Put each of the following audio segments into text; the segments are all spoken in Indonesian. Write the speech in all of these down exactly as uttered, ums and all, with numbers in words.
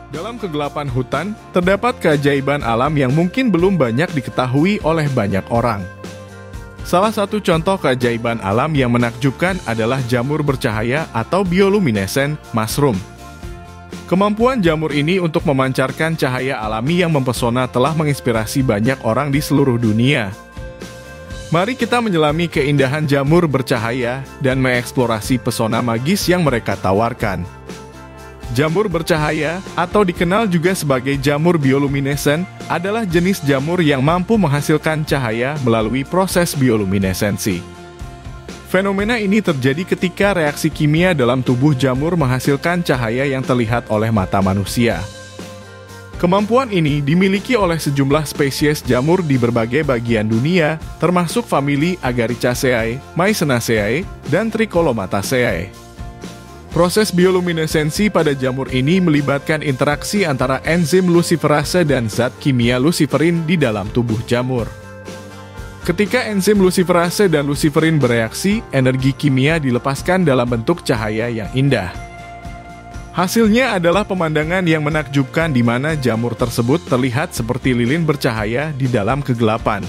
Dalam kegelapan hutan, terdapat keajaiban alam yang mungkin belum banyak diketahui oleh banyak orang. Salah satu contoh keajaiban alam yang menakjubkan adalah jamur bercahaya atau bioluminescent mushroom. Kemampuan jamur ini untuk memancarkan cahaya alami yang mempesona telah menginspirasi banyak orang di seluruh dunia. Mari kita menyelami keindahan jamur bercahaya dan mengeksplorasi pesona magis yang mereka tawarkan. Jamur bercahaya, atau dikenal juga sebagai jamur bioluminescent, adalah jenis jamur yang mampu menghasilkan cahaya melalui proses bioluminesensi. Fenomena ini terjadi ketika reaksi kimia dalam tubuh jamur menghasilkan cahaya yang terlihat oleh mata manusia. Kemampuan ini dimiliki oleh sejumlah spesies jamur di berbagai bagian dunia, termasuk famili Agaricaceae, Mycenaceae, dan Tricholamataceae. Proses bioluminesensi pada jamur ini melibatkan interaksi antara enzim luciferase dan zat kimia luciferin di dalam tubuh jamur. Ketika enzim luciferase dan luciferin bereaksi, energi kimia dilepaskan dalam bentuk cahaya yang indah. Hasilnya adalah pemandangan yang menakjubkan di mana jamur tersebut terlihat seperti lilin bercahaya di dalam kegelapan.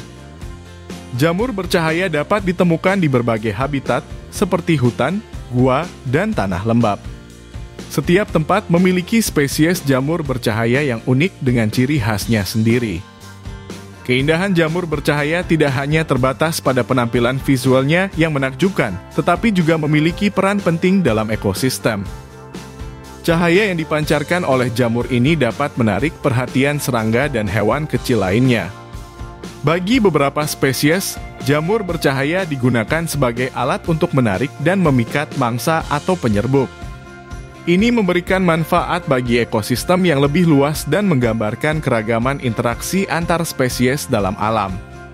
Jamur bercahaya dapat ditemukan di berbagai habitat, seperti hutan, gua, dan tanah lembab. Setiap tempat memiliki spesies jamur bercahaya yang unik dengan ciri khasnya sendiri. Keindahan jamur bercahaya tidak hanya terbatas pada penampilan visualnya yang menakjubkan, tetapi juga memiliki peran penting dalam ekosistem. Cahaya yang dipancarkan oleh jamur ini dapat menarik perhatian serangga dan hewan kecil lainnya. Bagi beberapa spesies, jamur bercahaya digunakan sebagai alat untuk menarik dan memikat mangsa atau penyerbuk. Ini memberikan manfaat bagi ekosistem yang lebih luas dan menggambarkan keragaman interaksi antar spesies dalam alam.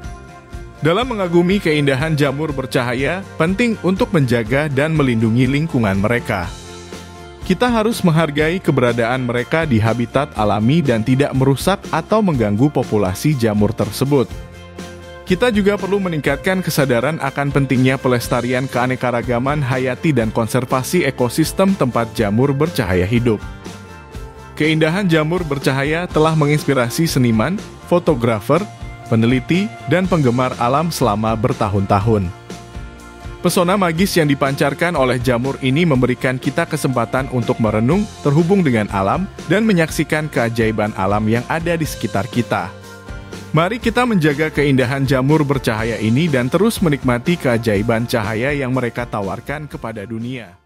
Dalam mengagumi keindahan jamur bercahaya, penting untuk menjaga dan melindungi lingkungan mereka. Kita harus menghargai keberadaan mereka di habitat alami dan tidak merusak atau mengganggu populasi jamur tersebut. Kita juga perlu meningkatkan kesadaran akan pentingnya pelestarian keanekaragaman hayati dan konservasi ekosistem tempat jamur bercahaya hidup. Keindahan jamur bercahaya telah menginspirasi seniman, fotografer, peneliti, dan penggemar alam selama bertahun-tahun. Pesona magis yang dipancarkan oleh jamur ini memberikan kita kesempatan untuk merenung, terhubung dengan alam, dan menyaksikan keajaiban alam yang ada di sekitar kita. Mari kita menjaga keindahan jamur bercahaya ini dan terus menikmati keajaiban cahaya yang mereka tawarkan kepada dunia.